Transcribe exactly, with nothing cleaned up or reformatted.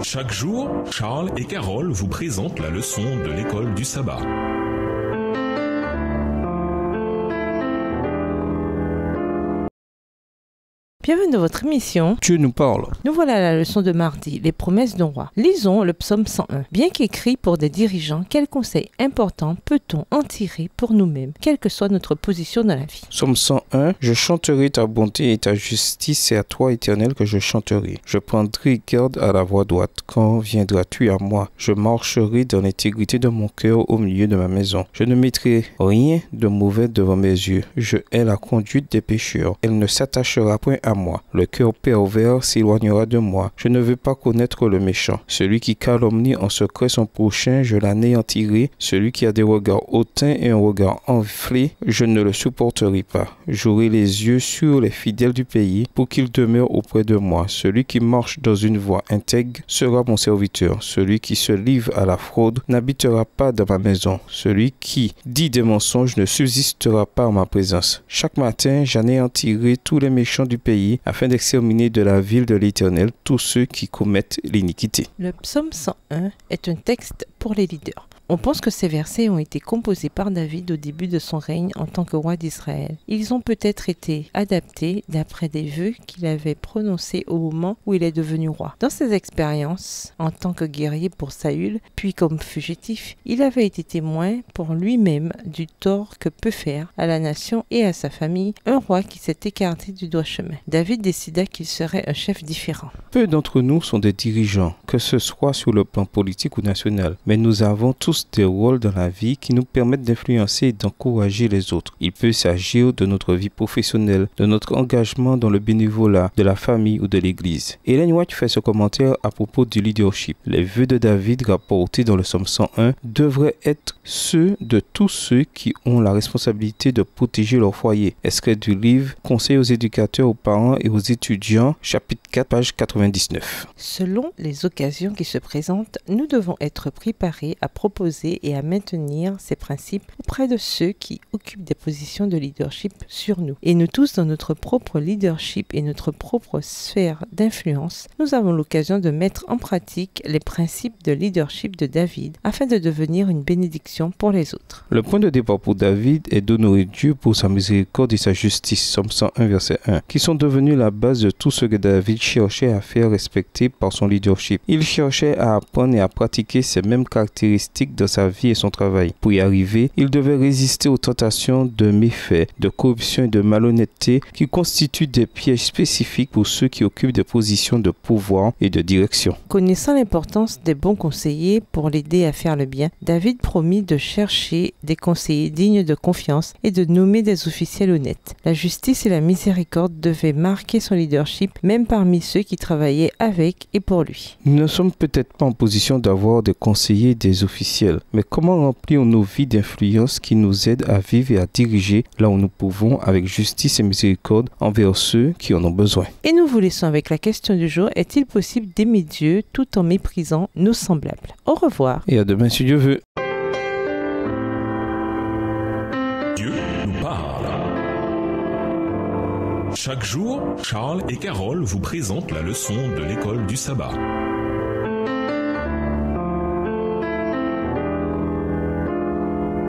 Chaque jour, Charles et Carole vous présentent la leçon de l'école du sabbat. Bienvenue dans votre émission. Dieu nous parle. Nous voilà à la leçon de mardi, les promesses d'un roi. Lisons le psaume cent un. Bien qu'écrit pour des dirigeants, quels conseils importants peut-on en tirer pour nous-mêmes, quelle que soit notre position dans la vie? Psaume cent un. Je chanterai ta bonté et ta justice, c'est à toi, Éternel, que je chanterai. Je prendrai garde à la voie droite. Quand viendras-tu à moi? Je marcherai dans l'intégrité de mon cœur au milieu de ma maison. Je ne mettrai rien de mauvais devant mes yeux. Je hais la conduite des pécheurs. Elle ne s'attachera point à moi. Le cœur pervers s'éloignera de moi. Je ne veux pas connaître le méchant. Celui qui calomnie en secret son prochain, je l'anéantirai. Celui qui a des regards hautains et un regard enflé, je ne le supporterai pas. J'aurai les yeux sur les fidèles du pays pour qu'ils demeurent auprès de moi. Celui qui marche dans une voie intègre sera mon serviteur. Celui qui se livre à la fraude n'habitera pas dans ma maison. Celui qui dit des mensonges ne subsistera pas en ma présence. Chaque matin, j'anéantirai tous les méchants du pays afin d'exterminer de la ville de l'Éternel tous ceux qui commettent l'iniquité. Le psaume cent un est un texte pour les leaders. On pense que ces versets ont été composés par David au début de son règne en tant que roi d'Israël. Ils ont peut-être été adaptés d'après des vœux qu'il avait prononcés au moment où il est devenu roi. Dans ses expériences, en tant que guerrier pour Saül, puis comme fugitif, il avait été témoin pour lui-même du tort que peut faire à la nation et à sa famille un roi qui s'est écarté du droit chemin. David décida qu'il serait un chef différent. Peu d'entre nous sont des dirigeants, que ce soit sur le plan politique ou national, mais nous avons tous des rôles dans la vie qui nous permettent d'influencer et d'encourager les autres. Il peut s'agir de notre vie professionnelle, de notre engagement dans le bénévolat, de la famille ou de l'église. Ellen White fait ce commentaire à propos du leadership. Les vœux de David rapportés dans le psaume cent un devraient être ceux de tous ceux qui ont la responsabilité de protéger leur foyer. Extrait du livre Conseil aux éducateurs, aux parents et aux étudiants, chapitre quatre, page quatre-vingt-dix-neuf. Selon les occasions qui se présentent, nous devons être préparés à proposer et à maintenir ces principes auprès de ceux qui occupent des positions de leadership sur nous. Et nous tous, dans notre propre leadership et notre propre sphère d'influence, nous avons l'occasion de mettre en pratique les principes de leadership de David afin de devenir une bénédiction pour les autres. Le point de départ pour David est d'honorer Dieu pour sa miséricorde et sa justice, Psaume cent un, verset un, qui sont devenus la base de tout ce que David cherchait à faire respecter par son leadership. Il cherchait à apprendre et à pratiquer ces mêmes caractéristiques dans sa vie et son travail. Pour y arriver, il devait résister aux tentations de méfaits, de corruption et de malhonnêteté qui constituent des pièges spécifiques pour ceux qui occupent des positions de pouvoir et de direction. Connaissant l'importance des bons conseillers pour l'aider à faire le bien, David promit de chercher des conseillers dignes de confiance et de nommer des officiels honnêtes. La justice et la miséricorde devaient marquer son leadership, même parmi ceux qui travaillaient avec et pour lui. Nous ne sommes peut-être pas en position d'avoir des conseillers et des officiels, mais comment remplir nos vies d'influence qui nous aident à vivre et à diriger là où nous pouvons avec justice et miséricorde envers ceux qui en ont besoin. Et nous vous laissons avec la question du jour, est-il possible d'aimer Dieu tout en méprisant nos semblables? Au revoir. Et à demain si Dieu veut. Dieu nous parle. Chaque jour, Charles et Carole vous présentent la leçon de l'école du sabbat.